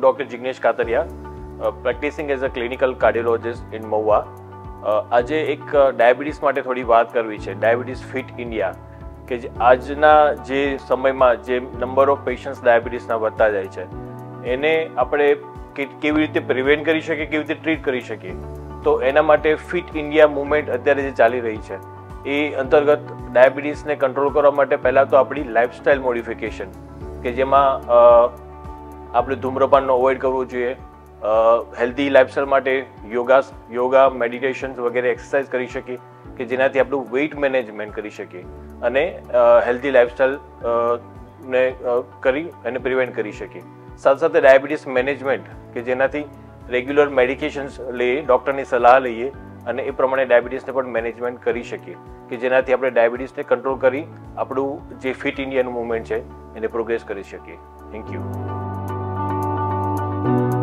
Doctor Jignesh Katariya, practising as a clinical cardiologist in Mahuva. આજે એક diabetes માટે થોડી વાત કરવી છે. ડાયાબિટીસ ફિટ ઇન્ડિયા, કે આજના જે સમયમાં જે નંબર ઓફ પેશન્ટ્સ ડાયાબિટીસના વધતા જાય છે, એને આપણે કેવી રીતે પ્રિવેન્ટ કરી શકીએ, કેવી રીતે ટ્રીટ કરી શકીએ. તો એના માટે ફિટ ઇન્ડિયા મુવમેન્ટ અત્યારે જે ચાલી રહી છે એ અંતર્ગત ડાયાબિટીસને કંટ્રોલ કરવા માટે પહેલાં તો આપણી લાઇફસ્ટાઇલ મોડિફિકેશન, કે જેમાં આપણે ધૂમ્રપાનનો અવોઇડ કરવો જોઈએ, હેલ્ધી લાઇફસ્ટાઇલ માટે યોગા મેડિટેશન વગેરે એક્સરસાઇઝ કરી શકીએ કે જેનાથી આપણું વેઇટ મેનેજમેન્ટ કરી શકીએ અને હેલ્ધી લાઇફસ્ટાઇલ ને કરી અને પ્રિવેન્ટ કરી શકીએ. સાથે સાથે ડાયાબિટીસ મેનેજમેન્ટ, કે જેનાથી રેગ્યુલર મેડિકેશન્સ લઈએ, ડૉક્ટરની સલાહ લઈએ અને એ પ્રમાણે ડાયાબિટીસને પણ મેનેજમેન્ટ કરી શકીએ, કે જેનાથી આપણે ડાયાબિટીસને કંટ્રોલ કરી આપણું જે ફિટ ઇન્ડિયાનું મૂવમેન્ટ છે એને પ્રોગ્રેસ કરી શકીએ. Thank you.